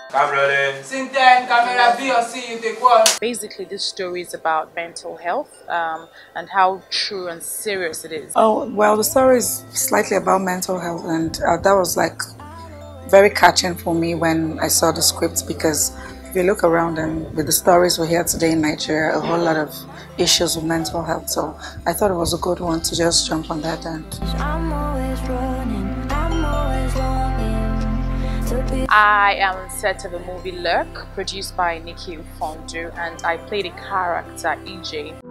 Basically, this story is about mental health and how true and serious it is. Oh, well, the story is slightly about mental health, and that was like very catching for me when I saw the script, because if you look around and with the stories we hear today in Nigeria, a whole lot of issues with mental health. So I thought it was a good one to just jump on that end. I am set of the movie Lurk, produced by Nikki Fondu, and I played a character, EJ.